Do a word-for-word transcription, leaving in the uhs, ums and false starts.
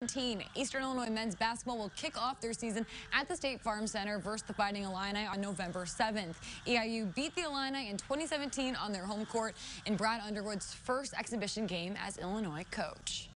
Eastern Illinois men's basketball will kick off their season at the State Farm Center versus the Fighting Illini on November seventh. E I U beat the Illini in twenty seventeen on their home court in Brad Underwood's first exhibition game as Illinois coach.